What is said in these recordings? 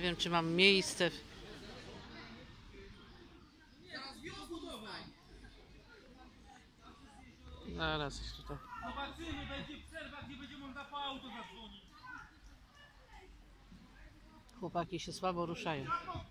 wiem, czy mam miejsce. Zaraz ich tutaj. Zobaczymy, będzie przerwa, gdzie będzie można po auto zadzwonić. Chłopaki się słabo ruszają.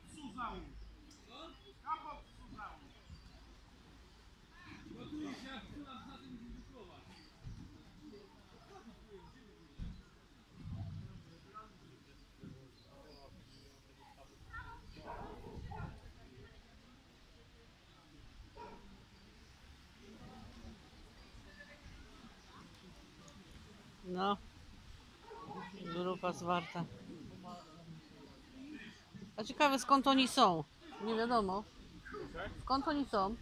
No, grupa zwarta. A ciekawe, skąd oni są? Nie wiadomo. Skąd oni są?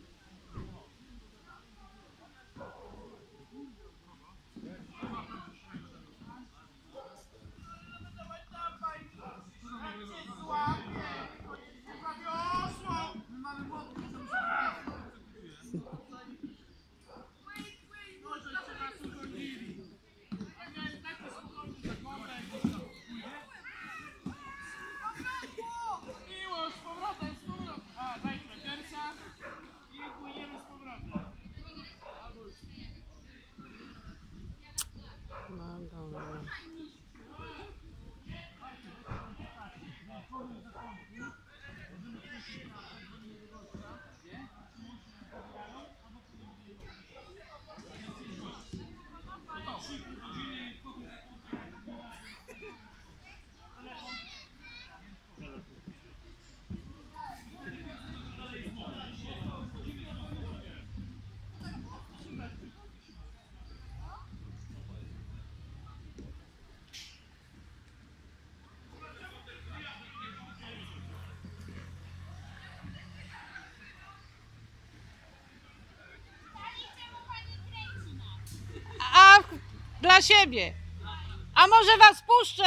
No dobra. A dla siebie. A może was puszczę?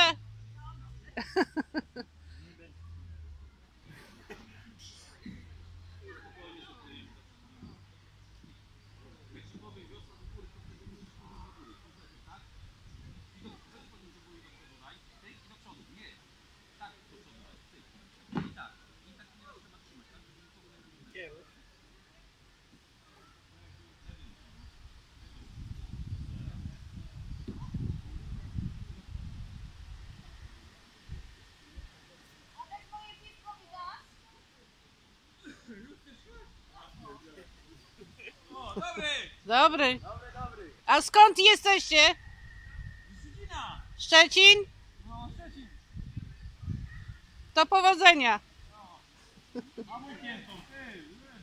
Dobry. A skąd jesteście? Szczecin? No, Szczecin. To powodzenia. A mój piętą, ty.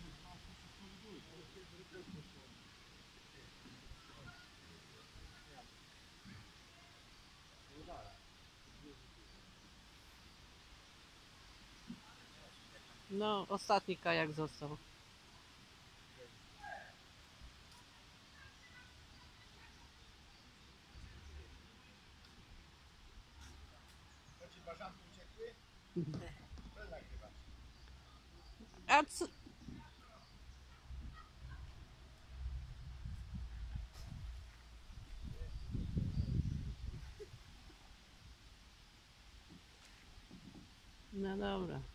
No, ostatni kajak został. A co? No dobra.